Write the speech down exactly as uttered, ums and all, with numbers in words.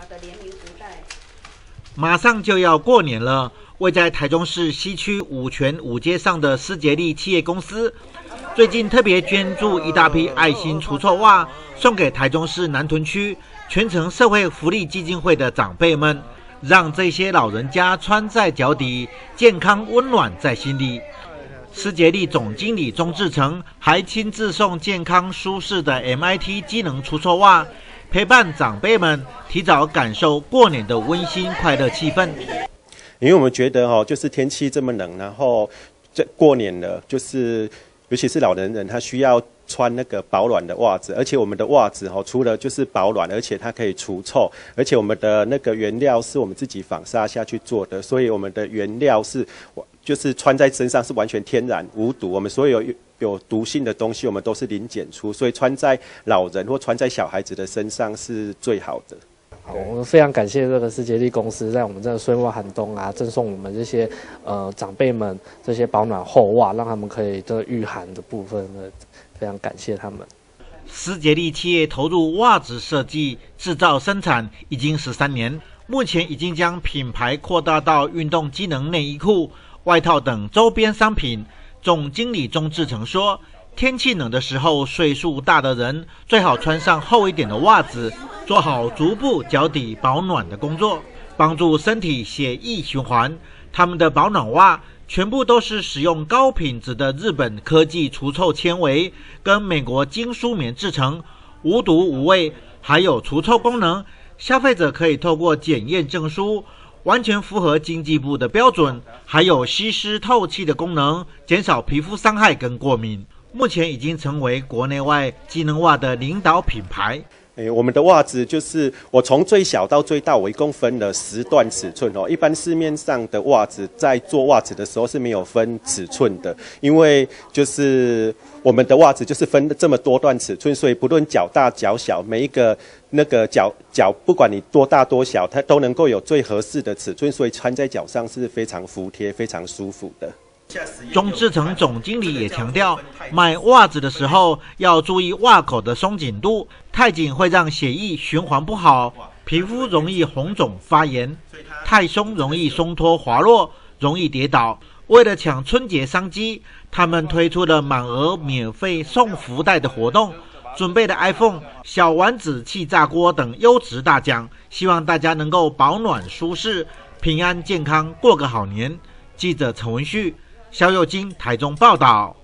的联名福袋。 马上就要过年了，位在台中市西区五权五街上的思杰力企业公司，最近特别捐助一大批爱心除臭袜，送给台中市南屯区全城社会福利基金会的长辈们，让这些老人家穿在脚底，健康温暖在心里。思杰力总经理钟志成还亲自送健康舒适的 M I T 机能除臭袜，陪伴长辈们提早感受过年的温馨快乐气氛。 因为我们觉得哈，就是天气这么冷，然后这过年了，就是尤其是老年人，他需要穿那个保暖的袜子，而且我们的袜子哈，除了就是保暖，而且它可以除臭，而且我们的那个原料是我们自己纺纱下去做的，所以我们的原料是就是穿在身上是完全天然无毒，我们所有有毒性的东西我们都是零检出，所以穿在老人或穿在小孩子的身上是最好的。 好，我们非常感谢这个思杰力公司在我们这个岁末寒冬啊，赠送我们这些呃长辈们这些保暖厚袜，让他们可以这个御寒的部分呢，非常感谢他们。 思杰力企业投入袜子设计、制造、生产已经十三年，目前已经将品牌扩大到运动机能内衣裤、外套等周边商品。总经理钟志成说，天气冷的时候，岁数大的人最好穿上厚一点的袜子，做好足部脚底保暖的工作，帮助身体血液循环。他们的保暖袜全部都是使用高品质的日本科技除臭纤维跟美国精梳棉制成，无毒无味，还有除臭功能。消费者可以透过检验证书，完全符合经济部的标准，还有吸湿透气的功能，减少皮肤伤害跟过敏。目前已经成为国内外机能袜的领导品牌。 欸、我们的袜子就是我从最小到最大，我一共分了十段尺寸哦。一般市面上的袜子在做袜子的时候是没有分尺寸的，因为就是我们的袜子就是分这么多段尺寸，所以不论脚大脚小，每一个那个脚脚不管你多大多小，它都能够有最合适的尺寸，所以穿在脚上是非常服帖、非常舒服的。 钟志成总经理也强调，买袜子的时候要注意袜口的松紧度，太紧会让血液循环不好，皮肤容易红肿发炎；太松容易松脱滑落，容易跌倒。为了抢春节商机，他们推出了满额免费送福袋的活动，准备了 iPhone、小丸子气炸锅等优质大奖，希望大家能够保暖舒适、平安健康过个好年。记者陈文旭、肖佑金台中报道。